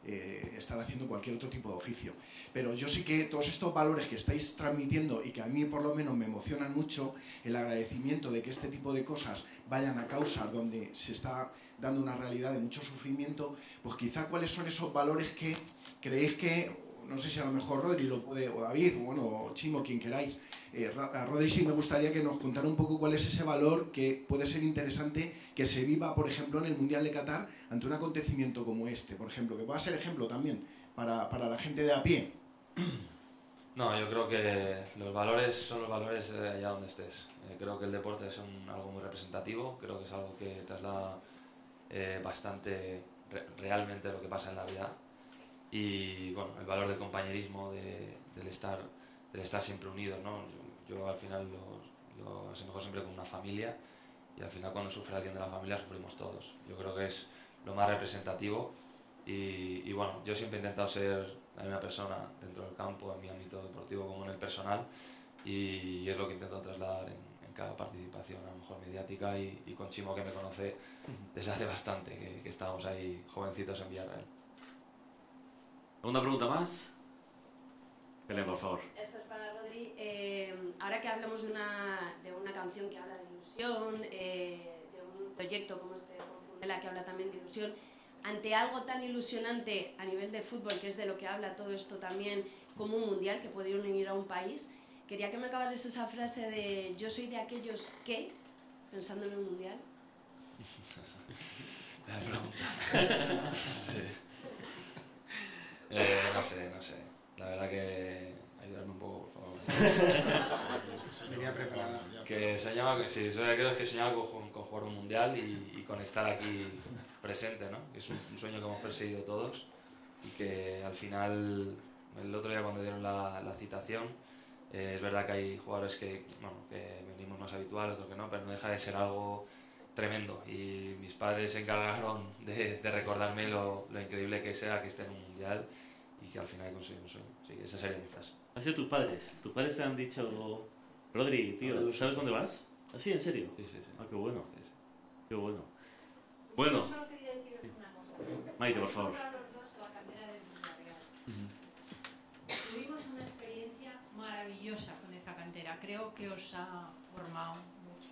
S6: eh, estar haciendo cualquier otro tipo de oficio. Pero yo sí que todos estos valores que estáis transmitiendo y que a mí por lo menos me emocionan mucho, el agradecimiento de que este tipo de cosas vayan a causas donde se está dando una realidad de mucho sufrimiento, pues quizá cuáles son esos valores que creéis que, no sé si a lo mejor Rodri lo puede, o David, o bueno, o Chimo, quien queráis. Eh, a Rodri sí me gustaría que nos contara un poco cuál es ese valor que puede ser interesante que se viva, por ejemplo, en el Mundial de Qatar ante un acontecimiento como este, por ejemplo, que pueda ser ejemplo también para, para la gente de a pie.
S15: No, yo creo que los valores son los valores de allá donde estés. Eh, creo que el deporte es un, algo muy representativo, creo que es algo que traslada eh, bastante re, realmente lo que pasa en la vida. Y bueno, el valor del compañerismo, de, del, estar, del estar siempre unidos, ¿no? Yo, yo al final lo, lo asemejo siempre como una familia, y al final cuando sufre alguien de la familia sufrimos todos. Yo creo que es lo más representativo, y, y bueno, yo siempre he intentado ser la misma persona dentro del campo, en mi ámbito deportivo como en el personal, y es lo que intento trasladar en, en cada participación, a lo mejor mediática, y, y con Chimo, que me conoce desde hace bastante, que, que estábamos ahí jovencitos en Villarreal.
S1: ¿Alguna pregunta más? Belén, por favor.
S18: Esto es para Rodri. Eh, ahora que hablamos de una, de una canción que habla de ilusión, eh, de un proyecto como este de Fundela que habla también de ilusión, ante algo tan ilusionante a nivel de fútbol, que es de lo que habla todo esto también, como un mundial que puede unir a un país, quería que me acabaras esa frase de yo soy de aquellos que, pensando en un mundial.
S15: La pregunta. Sí. Eh, no sé, no sé. La verdad que ayudarme un poco, por favor.
S3: Venía preparada.
S15: Que soñaba, que sí, soy de aquellos que soñaba con, con jugar un mundial y, y con estar aquí presente, ¿no? Es un, un sueño que hemos perseguido todos, y que al final, el otro día cuando dieron la, la citación, eh, es verdad que hay jugadores que, bueno, que venimos más habituales, otros que no, pero no deja de ser algo tremendo, y mis padres se encargaron de, de recordarme lo, lo increíble que sea que esté en un mundial y que al final he conseguido un sueño. Sí, esa sería mi frase.
S1: ¿Han sido tus padres? ¿Tus padres te han dicho, Rodri, tío, ¿sabes dónde vas? ¿Así, en serio?
S15: Sí, sí, sí.
S1: Ah, qué bueno. Sí, sí. Qué bueno. Bueno.
S10: Yo solo quería decir
S1: Sí.
S10: una cosa.
S1: Maite, por favor.
S10: Nosotros los dos, la cantera del Villarreal.
S1: Uh-huh.
S10: Tuvimos una experiencia maravillosa con esa cantera. Creo que os ha formado mucho.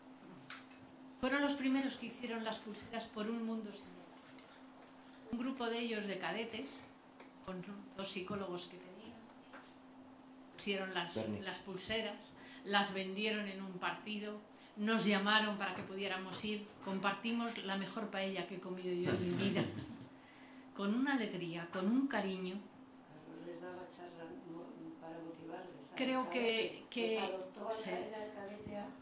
S10: Fueron los primeros que hicieron las pulseras por un mundo sin edad. Un grupo de ellos de cadetes, con dos psicólogos que tenían, pusieron las, las pulseras, las vendieron en un partido, nos llamaron para que pudiéramos ir, compartimos la mejor paella que he comido yo en mi vida, con una alegría, con un cariño.
S14: Les daba charla para motivarles.
S10: Creo que... que
S14: sí. Era el cadete A,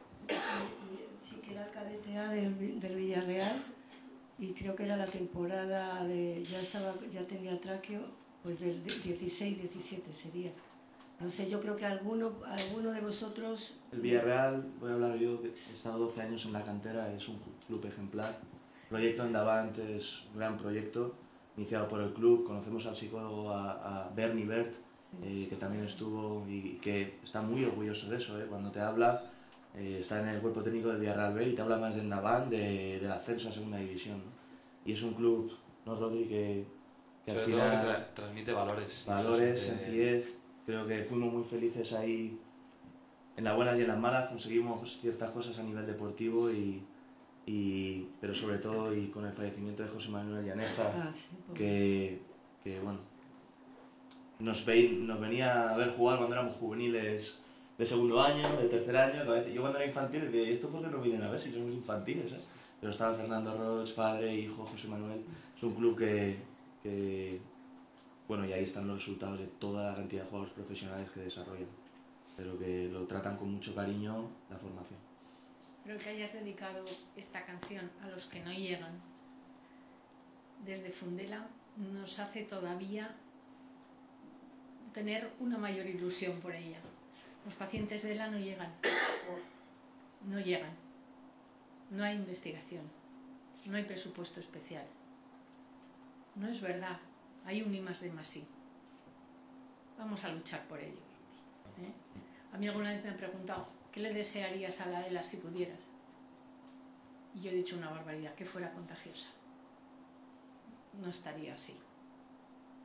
S14: sí que era el cadete A del, del Villarreal, y creo que era la temporada de, ya estaba, ya tenía tráqueo, pues del dieciséis diecisiete sería. No sé, yo creo que alguno, alguno de vosotros...
S2: El Villarreal, voy a hablar yo, que he estado doce años en la cantera, es un club ejemplar. Proyecto Endavant es un gran proyecto, iniciado por el club. Conocemos al psicólogo, a, a Bernie Bert, eh, que también estuvo y que está muy orgulloso de eso. Eh. Cuando te habla, eh, está en el cuerpo técnico del Villarreal B y te habla más de Endavant, de, del ascenso a segunda división, ¿no? Y es un club, ¿no, Rodri? Que, que al
S15: Sobre
S2: final...
S15: todo que tra transmite valores.
S2: Valores,
S15: siempre...
S2: sencillez. Creo que fuimos muy felices ahí, en las buenas y en las malas, conseguimos ciertas cosas a nivel deportivo, y, y, pero sobre todo y con el fallecimiento de José Manuel Llaneja,
S14: ah, sí,
S2: que, que bueno, nos, ve, nos venía a ver jugar cuando éramos juveniles de segundo año, de tercer año, que a veces, yo cuando era infantil decía, ¿y esto por qué no vienen a ver si somos infantiles? ¿eh? Pero estaba Fernando Roig, padre, hijo, José Manuel. Es un club que, que, bueno, y ahí están los resultados de toda la cantidad de jugadores profesionales que desarrollan, pero que lo tratan con mucho cariño la formación.
S10: Creo que hayas dedicado esta canción a los que no llegan. Desde Fundela nos hace todavía tener una mayor ilusión por ella. Los pacientes de E L A no llegan, no llegan, no hay investigación, no hay presupuesto especial. No es verdad, hay un I más D más I. Vamos a luchar por ello. ¿eh? A mí alguna vez me han preguntado, ¿qué le desearías a la E L A si pudieras? Y yo he dicho una barbaridad, que fuera contagiosa. No estaría así.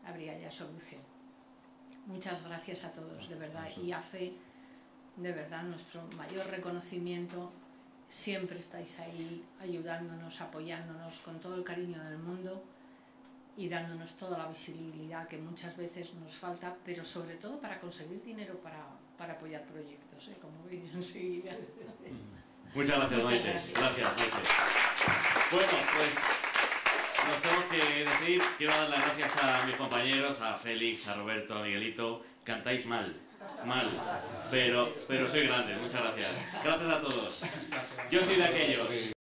S10: habría ya solución. Muchas gracias a todos, de verdad, y a Fe, de verdad, nuestro mayor reconocimiento. Siempre estáis ahí ayudándonos, apoyándonos con todo el cariño del mundo y dándonos toda la visibilidad que muchas veces nos falta, pero sobre todo para conseguir dinero para, para apoyar proyectos, ¿eh? Como veis enseguida.
S1: Muchas gracias,
S10: Muchas
S1: Maite.
S10: gracias.
S1: Gracias, Maite. Bueno, pues nos tenemos que despedir. Quiero dar las gracias a mis compañeros, a Félix, a Roberto, a Miguelito. Cantáis mal, mal, pero, pero soy grande. Muchas gracias. Gracias a todos. Yo soy de aquellos.